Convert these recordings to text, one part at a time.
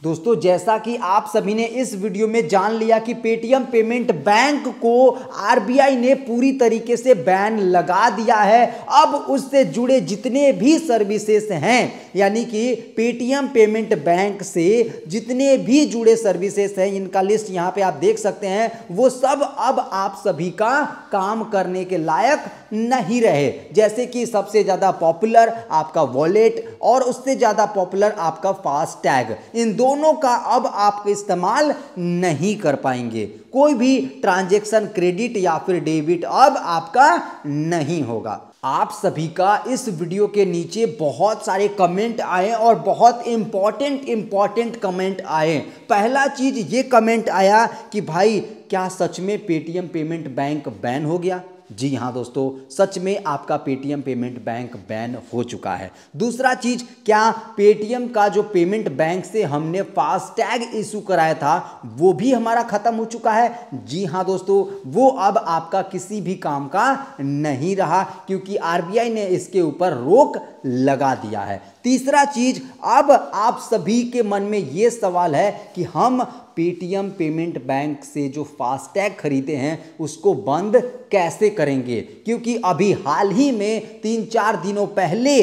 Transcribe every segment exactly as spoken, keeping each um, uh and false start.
दोस्तों जैसा कि आप सभी ने इस वीडियो में जान लिया कि पेटीएम पेमेंट बैंक को आरबीआई ने पूरी तरीके से बैन लगा दिया है। अब उससे जुड़े जितने भी सर्विसेज हैं, यानी कि पेटीएम पेमेंट बैंक से जितने भी जुड़े सर्विसेज हैं, इनका लिस्ट यहां पे आप देख सकते हैं, वो सब अब आप सभी का काम करने के लायक नहीं रहे। जैसे कि सबसे ज्यादा पॉपुलर आपका वॉलेट और उससे ज्यादा पॉपुलर आपका फास्टैग, इन दोनों का अब आप इस्तेमाल नहीं कर पाएंगे। कोई भी ट्रांजैक्शन क्रेडिट या फिर डेबिट अब आपका नहीं होगा। आप सभी का इस वीडियो के नीचे बहुत सारे कमेंट आए और बहुत इंपॉर्टेंट इंपॉर्टेंट कमेंट आए। पहला चीज ये कमेंट आया कि भाई क्या सच में पेटीएम पेमेंट बैंक बैन हो गया? जी हाँ दोस्तों, सच में आपका पेटीएम पेमेंट बैंक बैन हो चुका है। दूसरा चीज, क्या पेटीएम का जो पेमेंट बैंक से हमने फास्टैग इशू कराया था वो भी हमारा खत्म हो चुका है? जी हाँ दोस्तों, वो अब आपका किसी भी काम का नहीं रहा, क्योंकि आरबीआई ने इसके ऊपर रोक लगा दिया है। तीसरा चीज, अब आप सभी के मन में ये सवाल है कि हम पेटीएम पेमेंट बैंक से जो फास्टैग खरीदे हैं उसको बंद कैसे करेंगे, क्योंकि अभी हाल ही में तीन चार दिनों पहले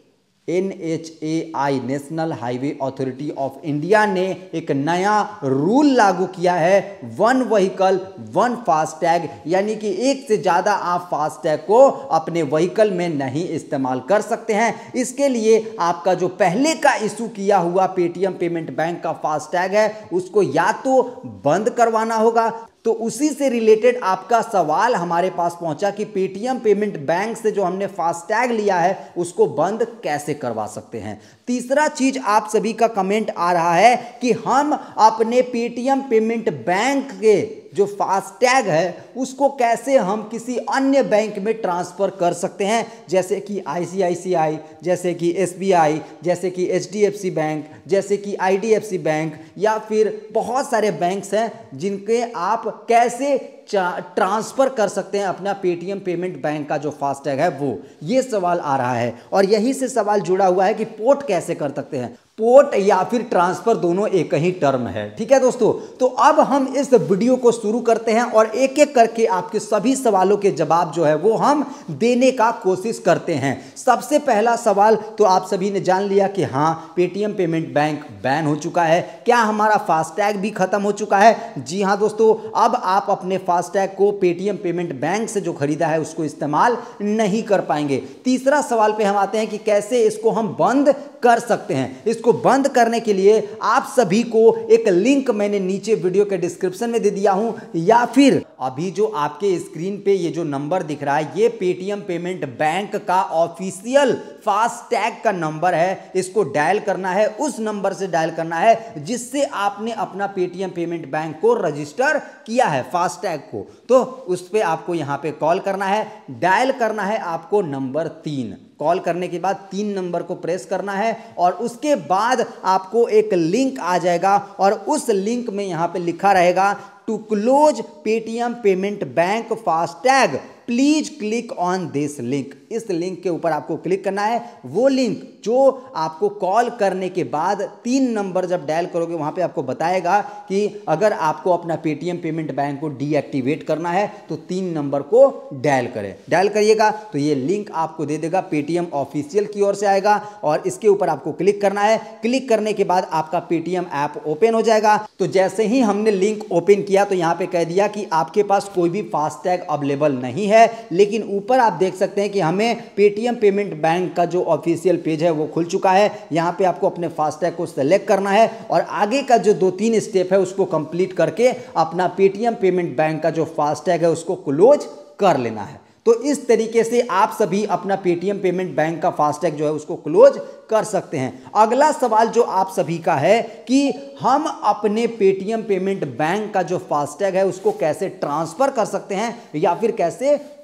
N H A I National Highway Authority of India ने एक नया रूल लागू किया है, वन व्हीकल वन फास्टैग, यानी कि एक से ज़्यादा आप फास्टैग को अपने व्हीकल में नहीं इस्तेमाल कर सकते हैं। इसके लिए आपका जो पहले का इशू किया हुआ पेटीएम पेमेंट बैंक का फास्टैग है उसको या तो बंद करवाना होगा। तो उसी से रिलेटेड आपका सवाल हमारे पास पहुंचा कि पेटीएम पेमेंट बैंक से जो हमने फास्टैग लिया है उसको बंद कैसे करवा सकते हैं। तीसरा चीज आप सभी का कमेंट आ रहा है कि हम अपने पेटीएम पेमेंट बैंक के जो फास्टैग है उसको कैसे हम किसी अन्य बैंक में ट्रांसफर कर सकते हैं, जैसे कि आईसीआईसीआई, जैसे कि एसबीआई, जैसे कि एचडीएफसी बैंक, जैसे कि आईडीएफसी बैंक, या फिर बहुत सारे बैंक्स हैं जिनके आप कैसे ट्रांसफर कर सकते हैं अपना पेटीएम पेमेंट बैंक का जो फास्टैग है वो, ये सवाल आ रहा है। और यही से सवाल जुड़ा हुआ है कि पोर्ट कैसे कर सकते हैं। पोर्ट या फिर ट्रांसफर दोनों एक ही टर्म है, ठीक है दोस्तों। तो अब हम इस वीडियो को शुरू करते हैं और एक एक करके आपके सभी सवालों के जवाब जो है वो हम देने का कोशिश करते हैं। सबसे पहला सवाल तो आप सभी ने जान लिया कि हाँ पेटीएम पेमेंट बैंक बैन हो चुका है। क्या हमारा फास्टैग भी खत्म हो चुका है? जी हाँ दोस्तों, अब आप अपने फास्टैग को पेटीएम पेमेंट बैंक से जो खरीदा है उसको इस्तेमाल नहीं कर पाएंगे। तीसरा सवाल पे हम आते हैं कि कैसे इसको हम बंद कर सकते हैं। इसको बंद करने के लिए आप सभी को एक लिंक मैंने नीचे वीडियो के डिस्क्रिप्शन में दे दिया हूं, या फिर अभी जो आपके स्क्रीन पे ये जो नंबर दिख रहा है ये पेटीएम पेमेंट बैंक का ऑफिशियल फास्टैग का नंबर है। इसको डायल करना है, उस नंबर से डायल करना है जिससे आपने अपना पेटीएम पेमेंट बैंक को रजिस्टर किया है फास्टैग को। तो उस पे आपको यहां पे कॉल करना है, डायल करना है आपको नंबर तीन। कॉल करने के बाद तीन नंबर को प्रेस करना है और उसके बाद आपको एक लिंक आ जाएगा और उस लिंक में यहां पे लिखा रहेगा to close Paytm payment bank FASTag please click on this link. इस लिंक के ऊपर आपको क्लिक करना है। वो लिंक जो आपको कॉल करने के बाद तीन नंबर जब डायल करोगे वहां पे आपको बताएगा कि अगर आपको अपना पेटीएम पेमेंट बैंक को डीएक्टिवेट करना है तो तीन नंबर को डायल करें। डायल करिएगा तो ये लिंक आपको दे देगा, पेटीएम ऑफिशियल की ओर से आएगा और इसके ऊपर आपको क्लिक करना है। क्लिक करने के बाद आपका पेटीएम ऐप ओपन हो जाएगा। तो जैसे ही हमने लिंक ओपन किया तो यहाँ पे कह दिया कि आपके पास कोई भी फास्टैग अवेलेबल नहीं है, लेकिन ऊपर आप देख सकते हैं कि हमें पेटीएम पेमेंट बैंक का जो ऑफिशियल पेज है वो खुल चुका है। यहां पे आपको अपने फास्टैग को सेलेक्ट करना है और आगे का जो दो तीन स्टेप है उसको कंप्लीट करके अपना पेटीएम पेमेंट बैंक का जो फास्टैग है उसको क्लोज कर लेना है। तो इस तरीके से आप सभी अपना पेटीएम पेमेंट बैंक का फास्टैग जो है उसको क्लोज कर सकते हैं। अगला सवाल जो आप सभी का है कि हम अपने पेटीएम पेमेंट बैंक का जो फास्टैग है उसको कैसे ट्रांसफर कर सकते हैं या फिर कैसे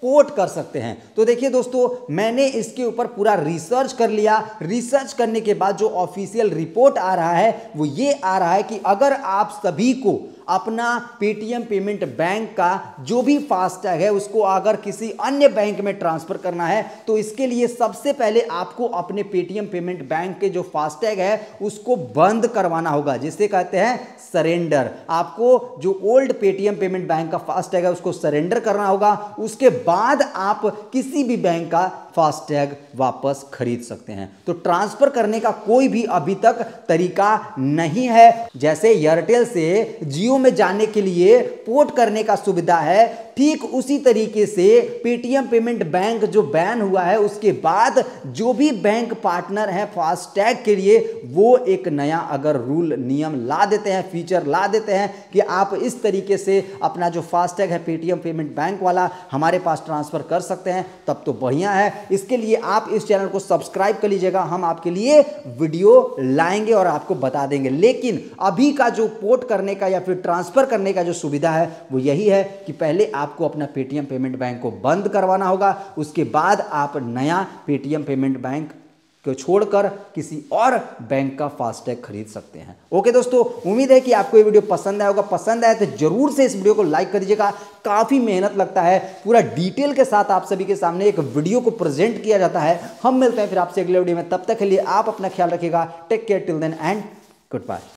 पोर्ट कर सकते हैं। तो देखिए दोस्तों, मैंने इसके ऊपर पूरा रिसर्च कर लिया। रिसर्च करने के बाद जो ऑफिशियल रिपोर्ट आ रहा है वो ये आ रहा है कि अगर आप सभी को अपना पेटीएम पेमेंट बैंक का जो भी फास्टैग है उसको अगर किसी अन्य बैंक में ट्रांसफर करना है तो इसके लिए सबसे पहले आपको अपने पेटीएम पेमेंट बैंक के जो फास्टैग है उसको बंद करवाना होगा, जिसे कहते हैं सरेंडर। आपको जो ओल्ड पेटीएम पेमेंट बैंक का फास्टैग है उसको सरेंडर करना होगा। उसके बाद आप किसी भी बैंक का फास्टैग वापस खरीद सकते हैं। तो ट्रांसफर करने का कोई भी अभी तक तरीका नहीं है। जैसे एयरटेल से जियो में जाने के लिए पोर्ट करने का सुविधा है, ठीक उसी तरीके से पेटीएम पेमेंट बैंक जो बैन हुआ है उसके बाद जो भी बैंक पार्टनर है फास्टैग के लिए वो एक नया अगर रूल नियम ला देते हैं, फीचर ला देते हैं कि आप इस तरीके से अपना जो फास्टैग है पेटीएम पेमेंट बैंक वाला हमारे पास ट्रांसफर कर सकते हैं, तब तो बढ़िया है। इसके लिए आप इस चैनल को सब्सक्राइब कर लीजिएगा, हम आपके लिए वीडियो लाएंगे और आपको बता देंगे। लेकिन अभी का जो पोर्ट करने का या फिर ट्रांसफर करने का जो सुविधा है वो यही है कि पहले आपको अपना पेटीएम पेमेंट बैंक को बंद करवाना होगा, उसके बाद आप नया पेटीएम पेमेंट बैंक को छोड़कर किसी और बैंक का फास्टैग खरीद सकते हैं। ओके दोस्तों, उम्मीद है कि आपको ये वीडियो पसंद आया होगा। पसंद आया तो जरूर से इस वीडियो को लाइक कर दीजिएगा। काफी मेहनत लगता है, पूरा डिटेल के साथ आप सभी के सामने एक वीडियो को प्रेजेंट किया जाता है। हम मिलते हैं फिर आपसे अगले वीडियो में, तब तक के लिए आप अपना ख्याल रखिएगा। Take care till then and good bye.